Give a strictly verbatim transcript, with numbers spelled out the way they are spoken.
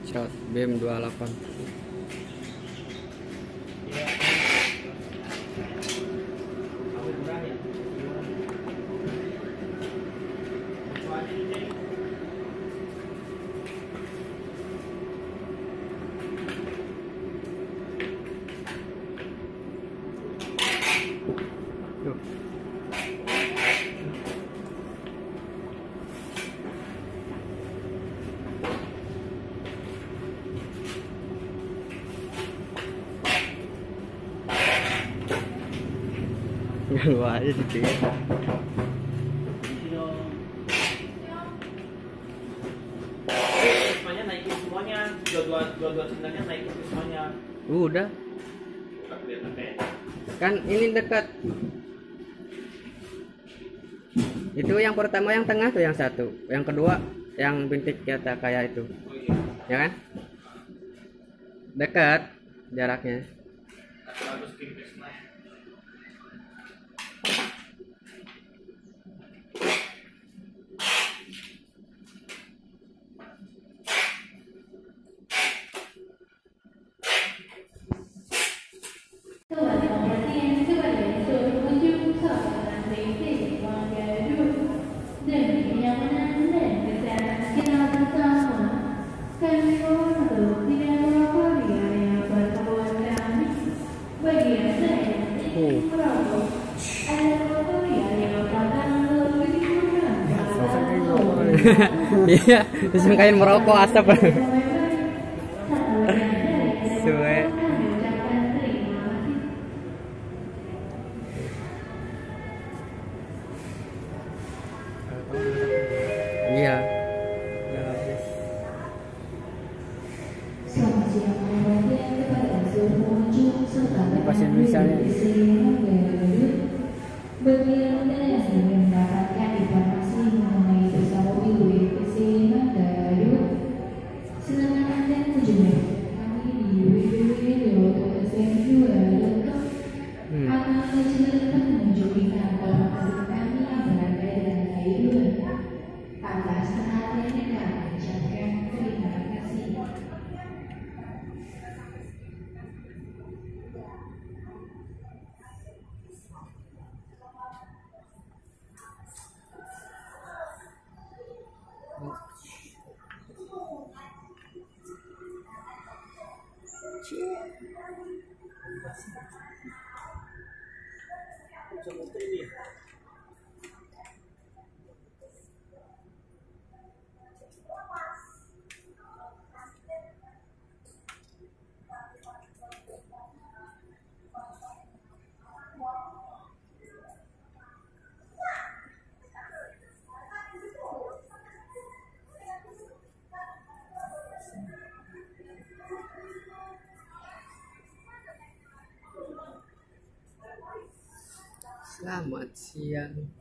Shot beam dua puluh delapan. Tuh. Ganggu aja sih cuy. Semuanya naikin semuanya, dua-dua dua-dua sendalnya naikin semuanya. Udah. Kan ini dekat. Itu yang pertama yang tengah tuh yang satu, yang kedua yang bintik kata kayak itu. Oh iya. Ya kan? Dekat jaraknya. Bagus tipis nah. Iya, disangkain merokok asap. Suwe. Iya. Udah habis. Bahasa Indonesia nya. Bagi Anda yang ingin mendapatkan informasi mengenai bersama Wilu W P C Mandayu, silakan Anda kunjungi kami di w w w titik s m dua titik com atau silakan mengunjungi kantor marketing kami yang berada di Kairuan. Atas perhatiannya kami ucapkan terima kasih. Selamat siang.